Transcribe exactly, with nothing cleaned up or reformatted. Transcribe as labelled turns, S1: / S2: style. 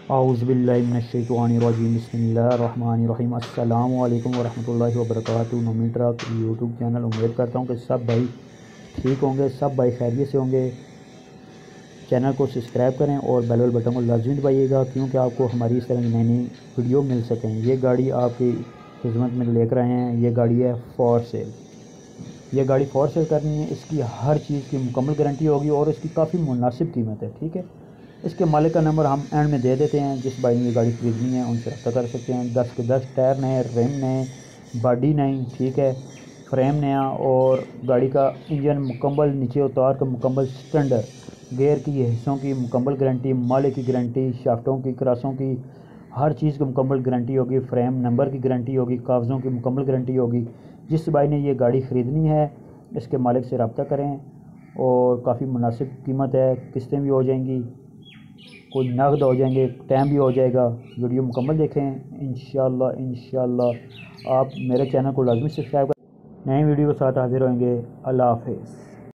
S1: औज़ुबिल्लाहिमिनश्शैतानिर्रजीम बिस्मिल्लाहिर्रहमानिर्रहीम अस्सलामु अलैकुम वरहमतुल्लाहि वबरकातुहू। नमी ट्रक यूट्यूब चैनल। उम्मीद करता हूँ कि सब भाई ठीक होंगे, सब भाई खैरियत से होंगे। चैनल को सब्सक्राइब करें और बेल बटन को लाजमी दबाइएगा, क्योंकि आपको हमारी इस तरह की नई नई वीडियो मिल सकें। ये गाड़ी आपकी खिदमत में लेकर आए हैं। ये गाड़ी है फॉर सेल। ये गाड़ी फॉर सेल करनी है। इसकी हर चीज़ की मुकम्मल गारंटी होगी और इसकी काफ़ी मुनासिब कीमत है। ठीक है, इसके मालिक का नंबर हम एंड में दे देते हैं। जिस भाई ने ये गाड़ी खरीदनी है उनसे रब्ता कर सकते हैं। दस के दस टायर नए, रिम नए, बॉडी नई, ठीक है, फ्रेम नया और गाड़ी का इंजन मुकम्मल नीचे उतार का मुकम्मल स्टैंडर्ड, गेयर की हिस्सों की मुकम्मल गारंटी, मालिक की गारंटी, शाफ्टों की, क्रासों की, हर चीज़ की मुकम्मल गारंटी होगी। फ्रेम नंबर की गारंटी होगी, कागज़ों की मुकम्मल गारंटी होगी। जिस भाई ने ये गाड़ी ख़रीदनी है इसके मालिक से रब्ता करें और काफ़ी मुनासिब कीमत है। किस्तें भी हो जाएंगी, कोई नकद हो जाएंगे, टाइम भी हो जाएगा। वीडियो मुकम्मल देखें इंशाल्लाह। इंशाल्लाह आप मेरे चैनल को लाजमी सब्सक्राइब करें। नए वीडियो के साथ हाजिर होंगे। अल्लाह हाफ़िज़।